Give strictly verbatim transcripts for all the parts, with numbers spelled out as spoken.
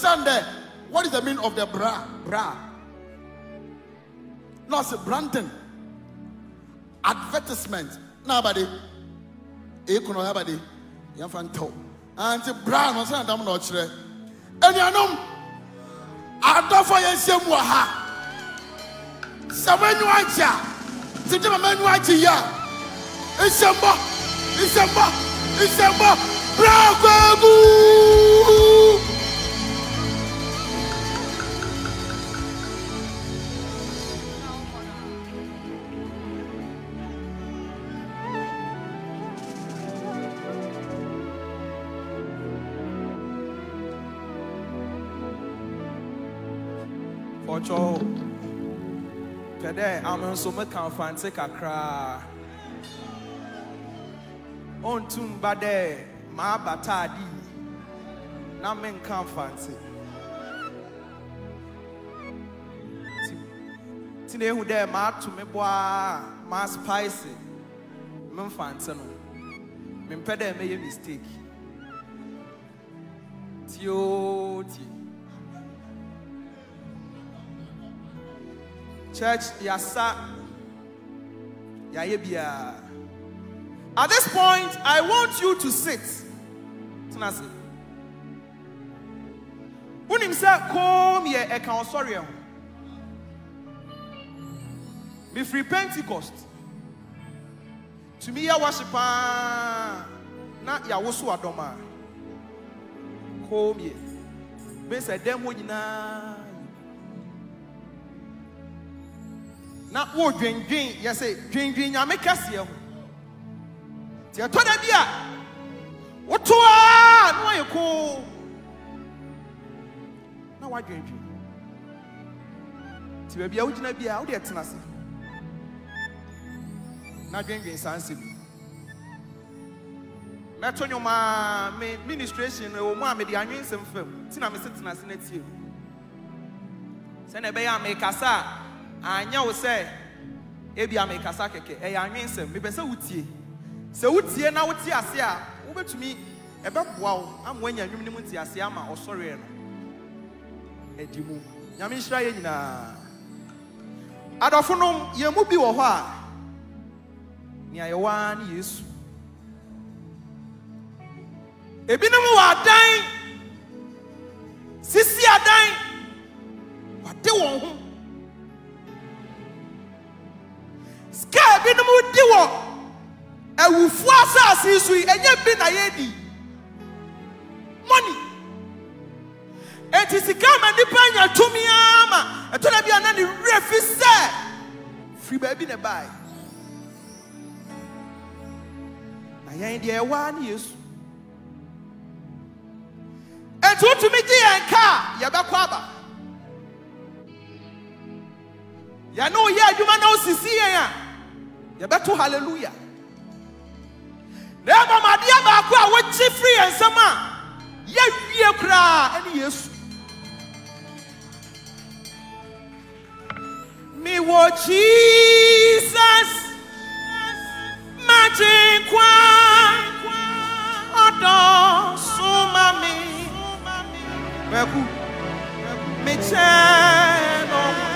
Sunday. What is the meaning of the bra? Bra. No, it's Brandon. Advertisement. Nobody. Econo nobody. Yan fan to. Anti bra no say adam no kire. Enuanom. Adofo yensem wo ha. Samanu aja. Tije manu aja ya. Isembo. Isembo. Isembo. Bra gwagu. Ocho Kede I'm so me can fancy kakra on tumbade ma batadi na men can fancy Tine hu de ma to me boa ma spicy men fancy no men pede me mistake Tio ti Church, yasa, yayebia. At this point, I want you to sit. Tenasi. Unim say, "Come here, I can sorry." Be free Pentecost. To me, ya worshipa na ya wosu adoma. Come here. Be say dem wo nyina. Na wo dwendwen ye say dwendwen nyame kase ho ti atoda bia wo to a no ye ko na wa dwendwen ti ba bia wo gina bia wo de tena se na dwendwen sanse bi meto nyoma me ministration wo mu a me de anwensem fam ti na me setena se na tie se na be ya me kasa anya wo say ebi amekasa keke e ya nwensem me pese wutie se wutie na wutie ase a wo betumi e beboa wo amwanya nwum nim ntie ase ama osore no edimu nyame nhira ye nyina adofonom ye mu bi wo ho a ni ayewa ni Yesu ebinom wa dan sisi adan wade won ho Ska binumu diwo ewufu asase su enye bi na yedi money enti sika ma nipa nya tumi ama etola bia na ni refi se free baby ne buy na yan de ewa ni Yesu enti utumi gi enka ye bekwa aba ya no ye adwuma na osisi yen a ye beto hallelujah na mama dia ba ko a wo chi free ensama ye wie kra eni Yesu me wo Jesus magic kwa odo sumami beku me cheno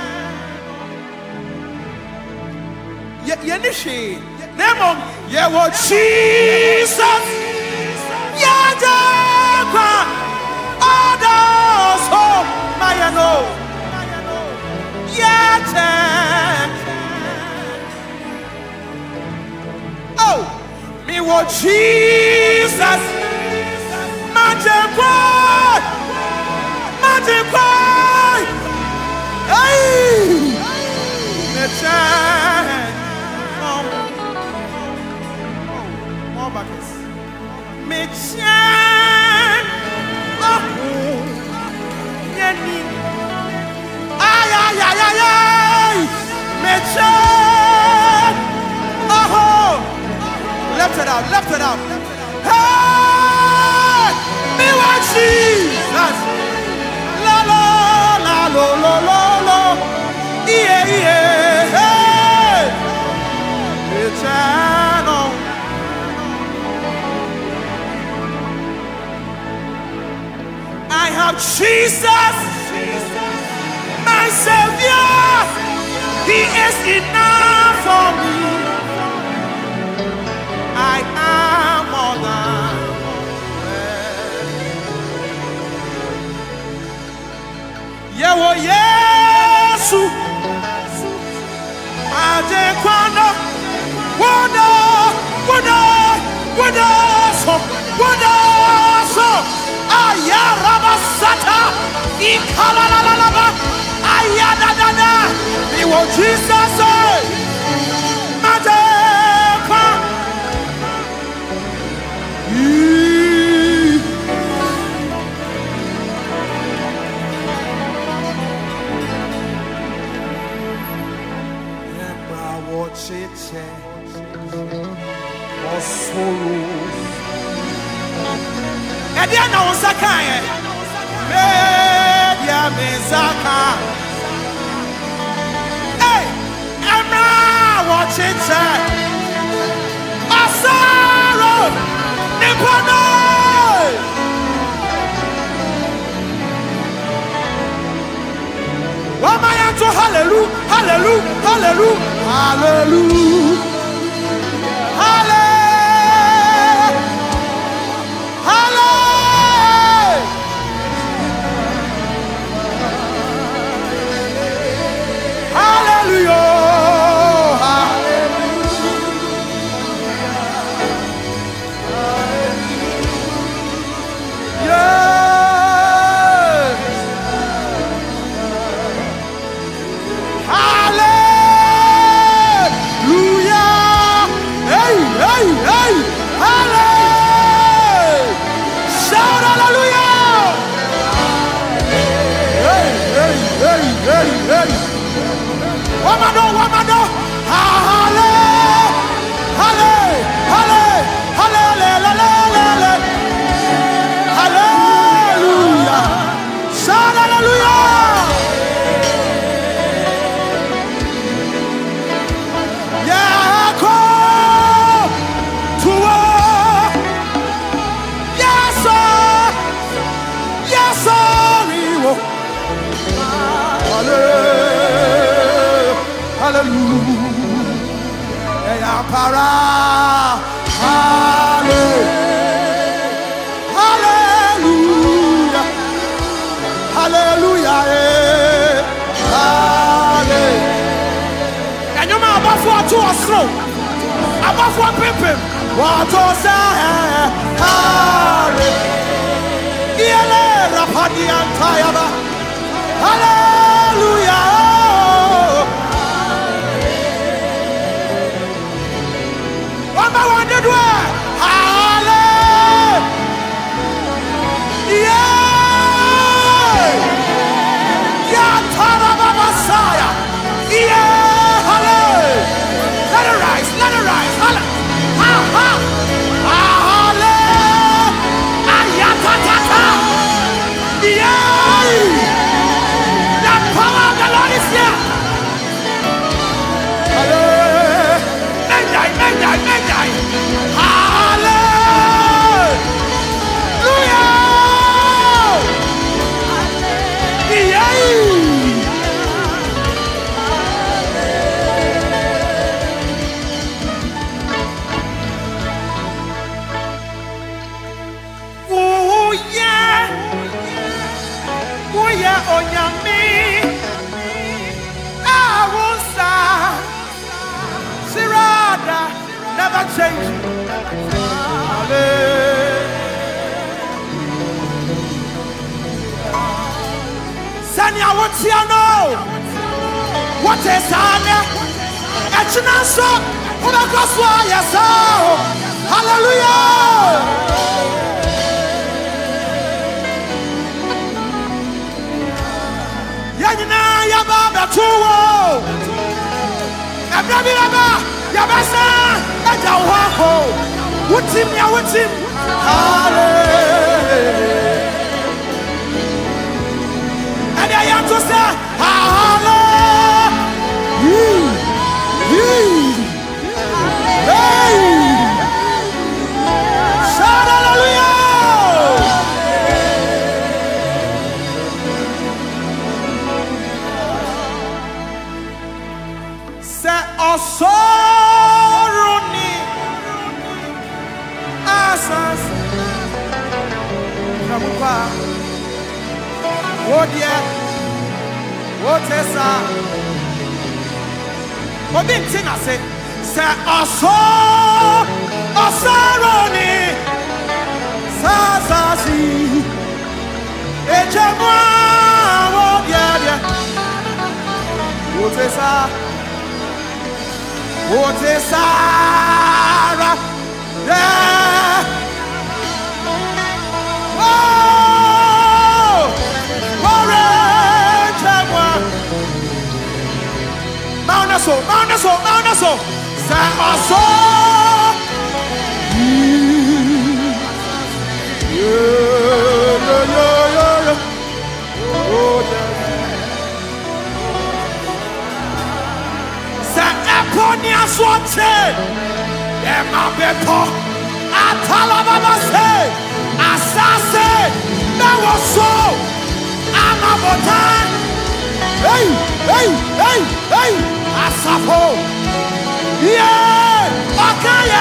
ye ni she nemo ye wo Jesus ya kwa others oh my no ya oh me wo Jesus magic boy magic boy hey me Mechan oh yani ay ay ay ay ay Mechan oh lift it up lift it up hey me want Jesus la la la lo lo lo lo yeah yeah hey Mechan oh I have of Jesus, my Savior, He is enough for me. I am more than Yewo Yesu Aje kwano Woda Woda Woda so Woda so Ayaraba sata Ikalalalaba Ayadadada Iwo Jesus Aje kwano Chiche or sorrow. Ediana Osakaye. Media Mizaka. Hey, Emma, watch it. Asaro Nipono. Wamayanto hallelujah, hallelujah, hallelujah. Hallelujah. Hallelujah. Hallelujah. Hallelujah. Wamado, wamado, hale, hale, hale, hale, hale, hallelujah, shout hallelujah. Yeah, come to war. Yes, sir. Yes, sir. Hallelujah. Hallelujah. Para. Hallelujah. Hallelujah. Hallelujah. And you know about what to us through. About what people. What to say. Hallelujah. Yele rapadi antayaba. Hallelujah. Wamba wande dwe. Hallelujah. Ya taraba Messiah. Yeah. Hallelujah. Let it rise. Let it rise. Hallelujah. Ha ha. Hallelujah. Ayatata. Yeah. The power of the Lord is here. Hallelujah. Mendai, mendai, mendai. Hallelujah. Yeah. Oh yeah. Oh yeah, oh yeah, me. I won't stop. Sirada, never change. Sanya, what's your no? What is Sanya? Echinanso, Umakoswa, yes, hallelujah. Yanyina yababa tuwo Ebrabi yaba yabasa Eja wako Wutim ya wutim Hallelujah. Ede yanto se Hallelujah. Hey. Shout hallelujah. asas. Namupa. Oh dear. What is that? What did Tina say? Say aso asaroni sasasi ejemwa oh dear. What is that? What is Sarah? Yeah. Oh, orange one. Mount so, Mount so, Mount so. Say also. Yeah, yeah, yeah, yeah. Oh, yeah. Eponia swate, Emma Bepo, Atalababa say, Asase, never so, Amabotan, hey, hey, hey, hey, Asapo, yeah, Akaya,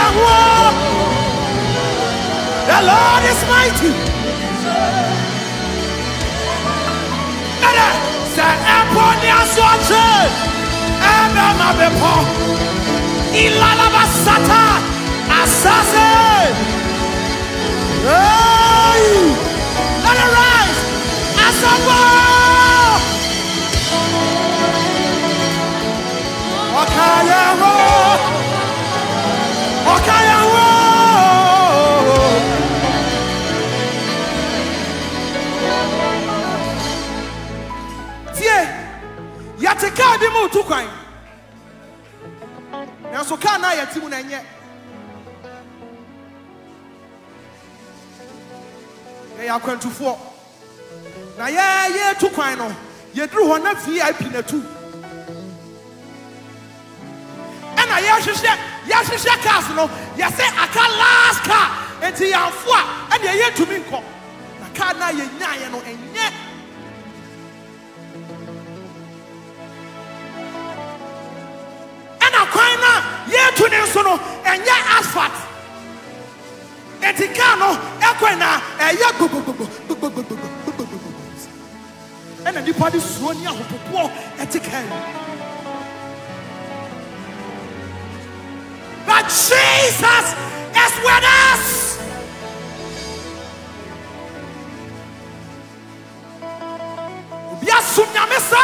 the Lord is mighty. Say Eponia swate. Ebema bepo ilalaba sata asase. Hey, let it rise. Asabo. Okayawo. Okayawo. Tie. Yatika bi mu tukwan. Na so ka na yatimu na nye. Ya kwantufo. Na ye ye tukwan no, ye duru ho na V I P na tu. Ena ye hwehwe, ye hwehwe cars no, ye say aka last car, enti yanfo a, ena ye tumi nko. Na car na ye nyaye no enye. Ye to so no enye asphalt etika no ekwena eye gogogogo ena nipa di suo ni ahopopo etika. But Jesus is with us. Bia sunyame sa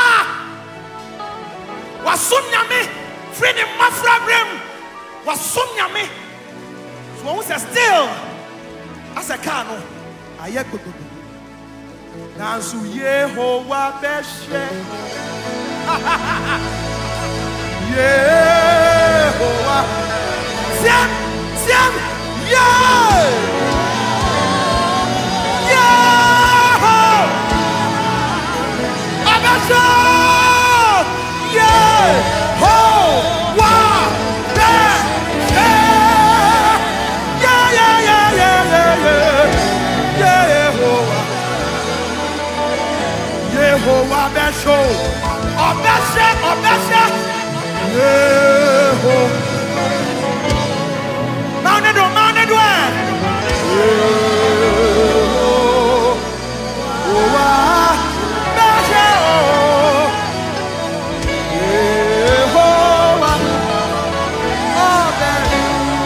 wa sunyame freedom mafrabrem was sunyame. So who says still as a cano aye go go go nansu Yehovah beshe Yehovah Sam Sam yeah yeah abasho yeah Yehovah Besho, Obeshe, Obeshe, Yehovah. Mounted one, mounted one. Yehovah Beshe, Yehovah Obeshe.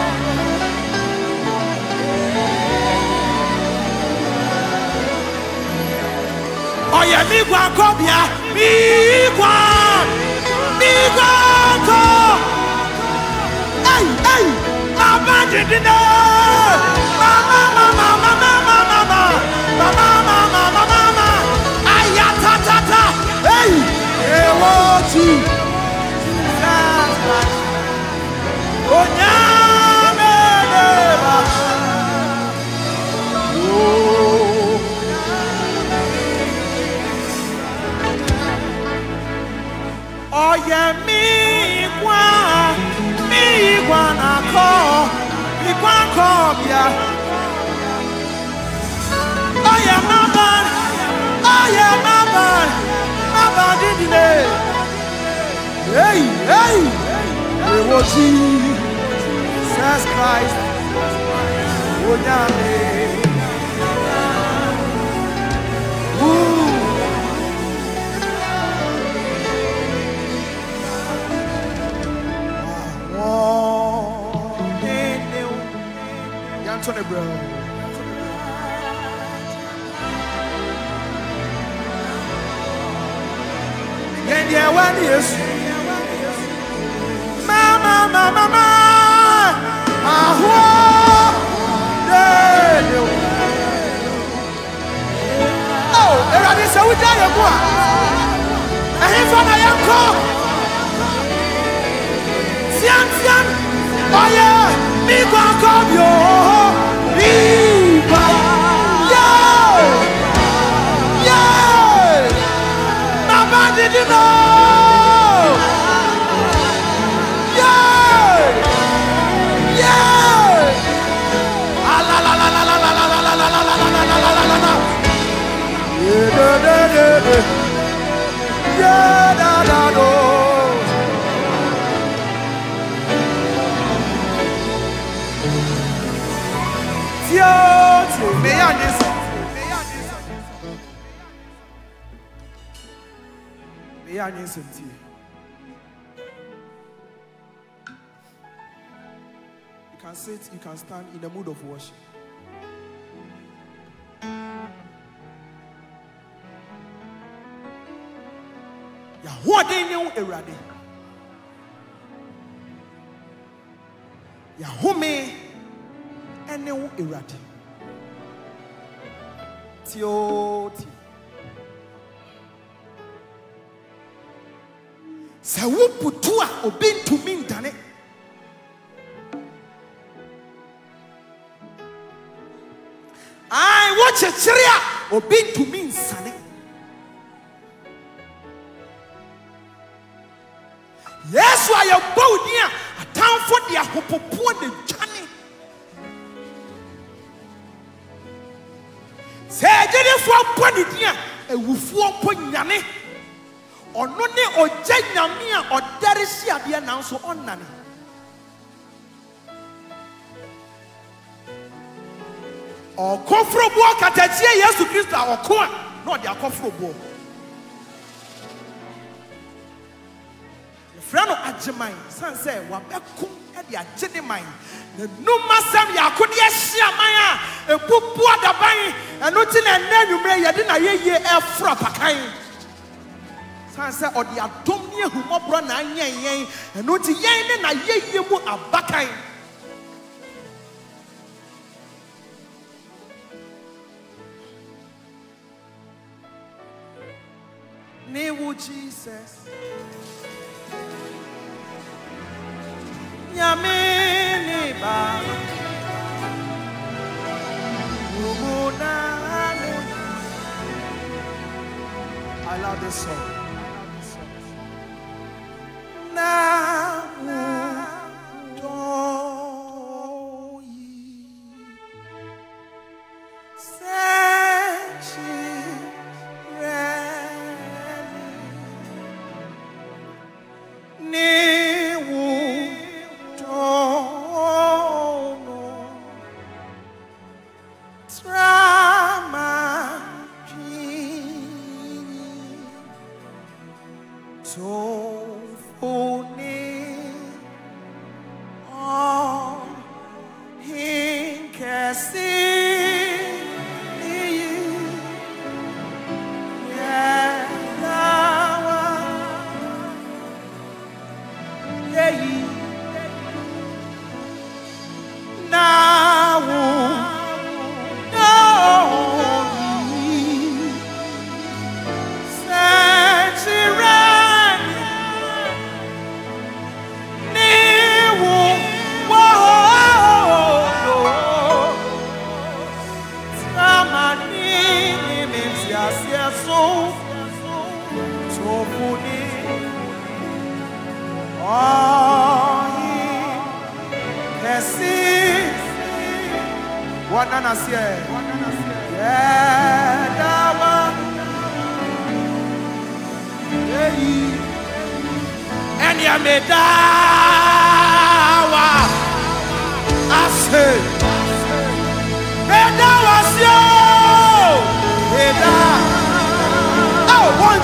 Oh yeah, me gwa kobia, me gwa, me gwa ko. Hey, hey, mama didina, mama, mama, mama, mama, mama, mama, mama, mama, ayata tata, hey, ewoti, onyame deba, oh. Oh yeah, me kwa, me kwa na ko, me kwa ko bia. Oh yeah, mama, oh yeah, mama, mama didn't it? Hey, hey, hey, what Jesus Christ, oh Mama, mama, mama. Oh, everybody say we die your boy. And he found a young call. Sian, sian. Oh yeah, me go come yo. Me go. Yeah. Yeah. Mama didn't know. Yeah, da da do. Tio, tio, me ya nisa, me ya nisa, me ya nisa tio. You can sit, you can stand in the mood of worship. Yahodene erade Yahome ene wo erade tio ti sa wo putu a obintumi ndane ai wo chechire a obintumi nsane Yes, why you bow near a town for the Ahopopo the journey. Say, did you for body dear a woofu ponyane or no ne or Jayamia or Derisia be announced on Nani. Or come from work at a yes to Christ or corn, not their comfortable. Frano Ajimai, San say, Wabekum at the Ajimai. The no massam Yakudia Siamaya, a pupua da bang, and nothing and then you may yadina ye air frappakai. San say, or the Atomia who mobra nine yen, and not yen and a ye mu a bakai. Name Jesus. Yamini ba Umunane. I love this song. Now do ye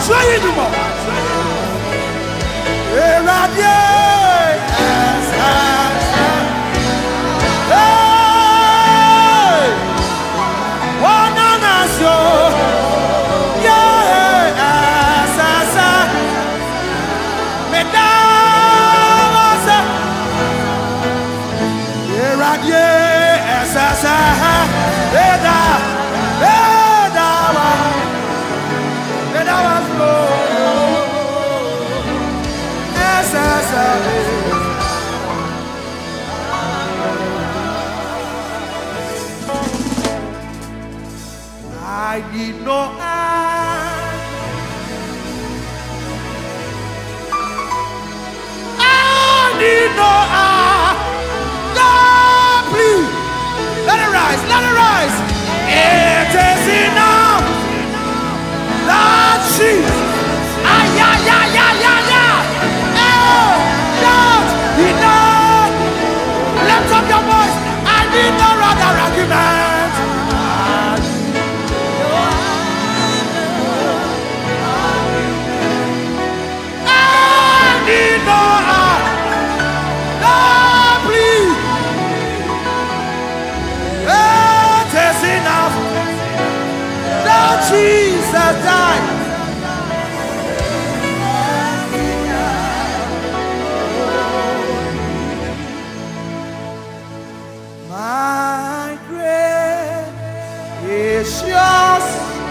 try no more. Erade asasa. Hey, wanana so. Yeah, asasa. Medawasa. Erade asasa. Eda, eda wa. Eda wa flow. Asasa. I did not ask. I did not ask. God, please. Let it rise, let it rise. It is enough. Lord Jesus. Ah, yeah, yeah, yeah, yeah, yeah. Oh, Lord, enough. Lift up your voice. I need no other argument. I need no other. Lord, please. It is enough. Lord Jesus died. My gracious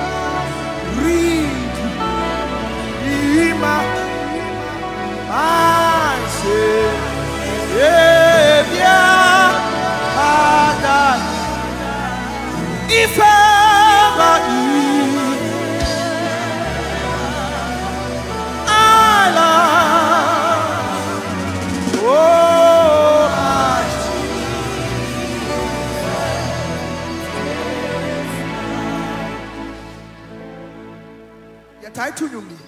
Redeemer, my Savior, had died. If ever I love, oh, I yɛtae to nnwom ni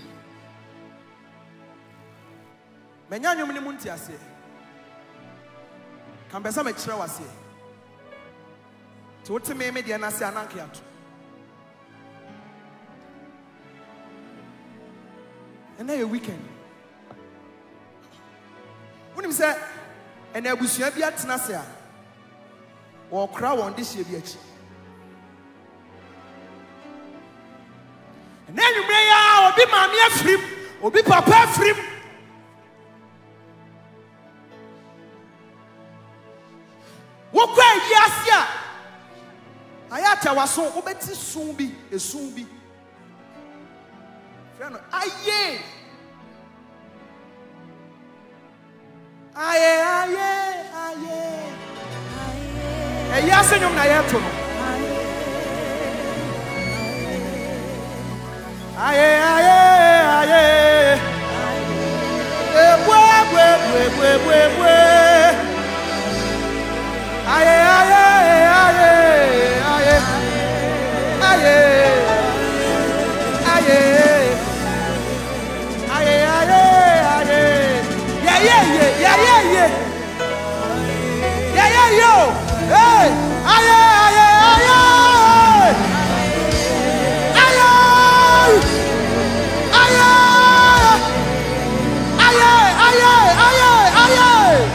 manya nnwom ne mu nte aseɛ ka mpɛ sɛ mekyerɛ wo aseɛ nti wote me me deɛ no ase ananke ato ɛnɛ yɛ weekend wonim sɛ ɛnɛ abusua bi atena ase a wɔkora wɔn de hyɛ bi akyi ɛnɛ nnwummerɛ yi a obi maame afirim obi papa afirim wokɔ ayi ase a ayɛ atawaso wobɛti sun bi esun bi frɛ no aye aye aye aye ɛyi ase nnwom na yɛto no aye aye aye ebwe ebwe ebwe ebwe ebwe aye aye aye aye aye aye aye aye aye yeah yeah yeah yeah yeah yeah yeah yeah yo hey aye aye aye aye aye aye aye aye aye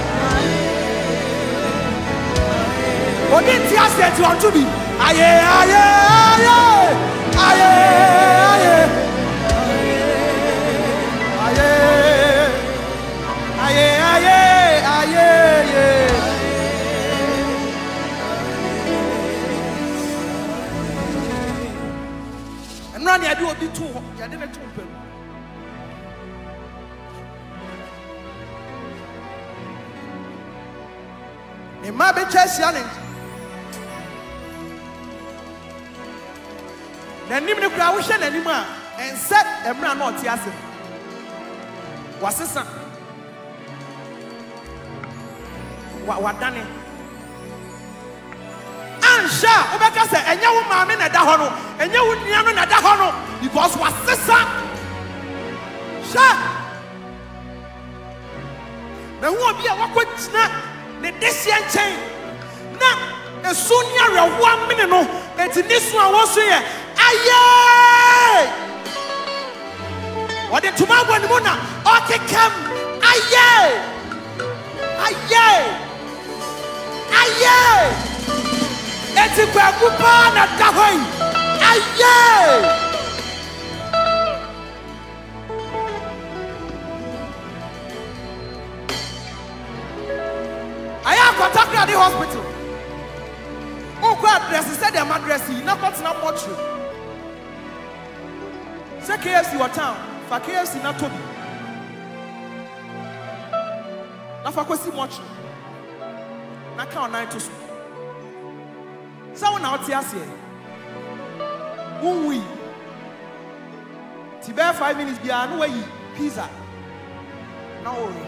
Odi ti ase ti on to be aye aye aye aye aye aye aye aye aye enra ne ade obi tu ho ya de ne tu pem e ma be chesia ne nanim ne kura wo hwe nanim a ense emra na ote ase wasesa wa wadane ansha obeka se enye wo maame na da ho no enye wo nua no na da ho no because wasesa sha na wo obi a wakɔgyina ne desia nkyɛn na esu ni arewo amene no enti ne su a wo so ye aye Or the tomorrow and mona. Okay, come. Aye. Aye. Aye. It's a babupa na dahoy. Aye. I am contacted at the hospital. Oh, God, address said their address. Not what's not much. Say K F C or town. For K F C not to be. Not for question much. Not count nine to school. Someone out here say, who we? Tiber five minutes behind way pizza. No worry.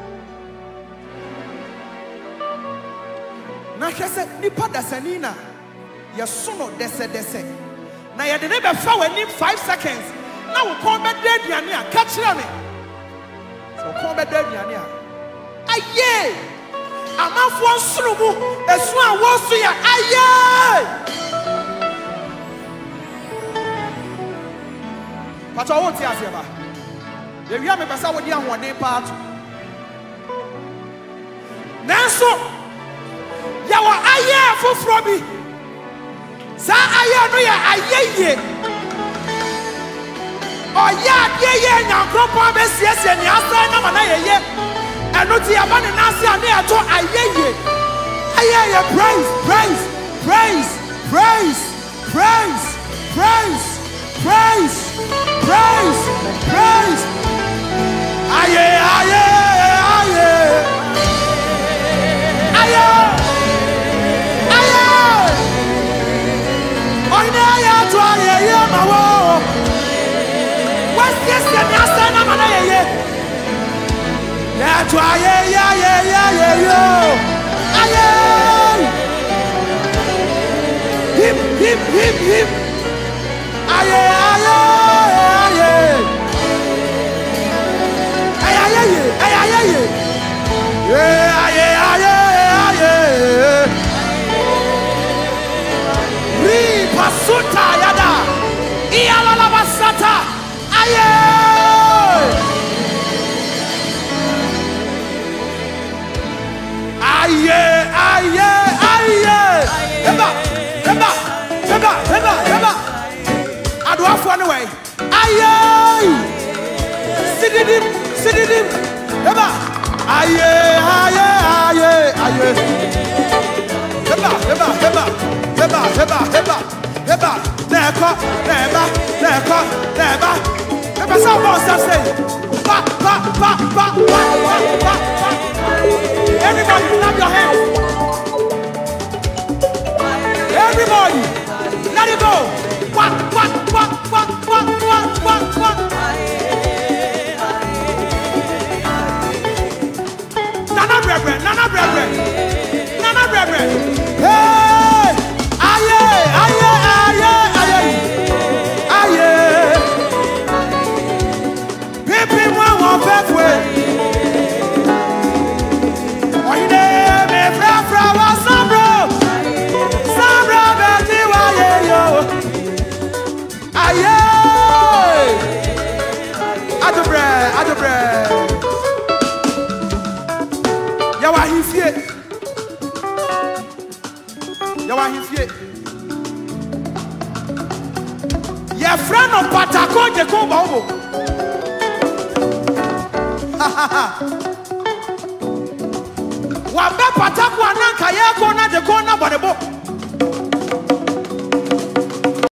Na kese nipa dasanina ya sono dese dese na ya de be fa wani five seconds na wo kon be de aduane a ka kire me so kon be de aduane a aye amafo nsuru mu esu a wo so ya aye pato wo ti ase ba ye wi a me pesa wo di ahoden pa ato nanso yawa aye foforo bi sa aye no ya ayeye oya de ye nyankropo be siesie ni asa na mana yeye eno ti aba ne nase ane ato ayeye ayeye praise praise praise praise praise praise praise praise praise aye aye aye aye yeah, try, yeah, yeah, yeah, yeah, yeah, yo. Aye, hip, hip, hip, hip. Aye, aye, aye, aye, aye, aye, aye, aye, yeah, aye, aye, aye. Ri pasuta yada, iyala la basata, aye. Aye, aye, aye. Eba, eba, eba, eba, eba. Ado afọ anyway. Aye. Sididim, sididim. Eba. Aye, aye, aye, aye. Eba, eba, eba, eba, eba, eba, eba. Neka, neba, neka, neba. Eba sa boss say. Pa, pa, pa, pa, pa, pa, pa. Everybody, clap your hands. Everybody, let it go. Quack, quack, quack, quack, quack, quack, quack, quack. Nana brethren, Nana brethren, Nana brethren. Hey, aye, aye, aye, aye, aye. People want one pathway. Yawa hifie Yawa hifie Ye friend of Patako je ko ba obo Wa be Patako ananka ye ko na je ko na bodebo